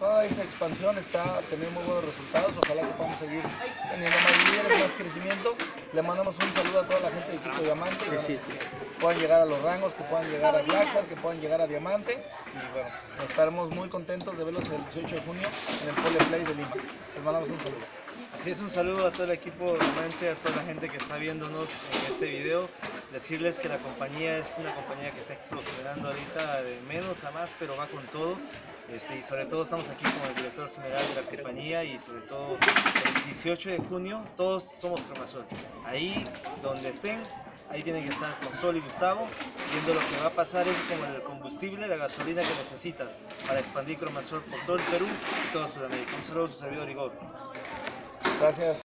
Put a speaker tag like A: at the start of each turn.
A: toda esa expansión está teniendo muy buenos resultados. Ojalá que podamos seguir teniendo más líderes, más crecimiento. Le mandamos un saludo a toda la gente del equipo Diamante.
B: Sí.
A: Que puedan llegar a los rangos, que puedan llegar a Blackstar, que puedan llegar a Diamante. Y bueno, estaremos muy contentos de verlos el 18 de junio en el Pole Play de Lima. Les mandamos un saludo.
C: Así es, un saludo a todo el equipo Diamante, a toda la gente que está viéndonos en este video. Decirles que la compañía es una compañía que está explosionando ahorita de menos a más, pero va con todo. Y sobre todo estamos aquí con el director general de la compañía y sobre todo el 18 de junio todos somos Cromasol. Ahí donde estén, ahí tienen que estar con Sol y Gustavo, viendo lo que va a pasar es como el combustible, la gasolina que necesitas para expandir Cromasol por todo el Perú y toda Sudamérica. Un saludo a su servidor Igor.
A: Gracias.